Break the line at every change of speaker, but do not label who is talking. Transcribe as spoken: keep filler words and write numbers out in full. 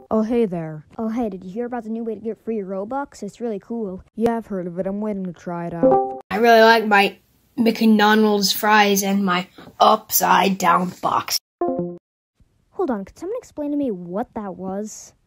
Oh, hey there.
Oh, hey, did you hear about the new way to get free Robux? It's really cool.
Yeah, I've heard of it. I'm waiting to try it out.
I really like my McDonald's fries and my upside down box.
Hold on, could someone explain to me what that was?